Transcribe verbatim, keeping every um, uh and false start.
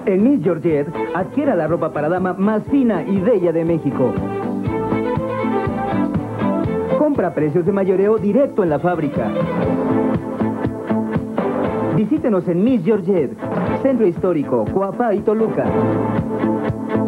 En Miss Georgette, adquiera la ropa para dama más fina y bella de México. Compra a precios de mayoreo directo en la fábrica. Visítenos en Miss Georgette, Centro Histórico, Coapá y Toluca.